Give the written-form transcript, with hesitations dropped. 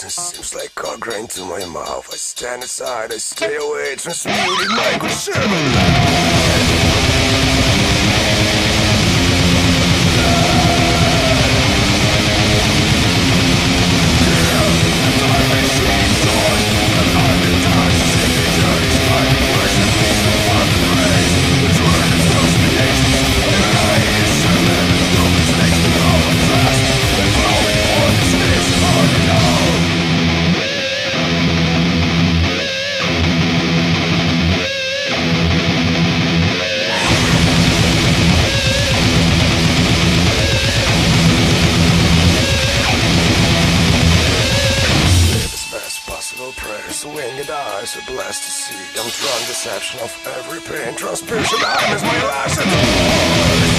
poison seeps like cockgrain to my mouth. I stand aside, I stay away, transmuting my quicksilver. Prayers, winged eyes, a blessed to see. I'm drawn deception of every pain. Transpierced hymens, my last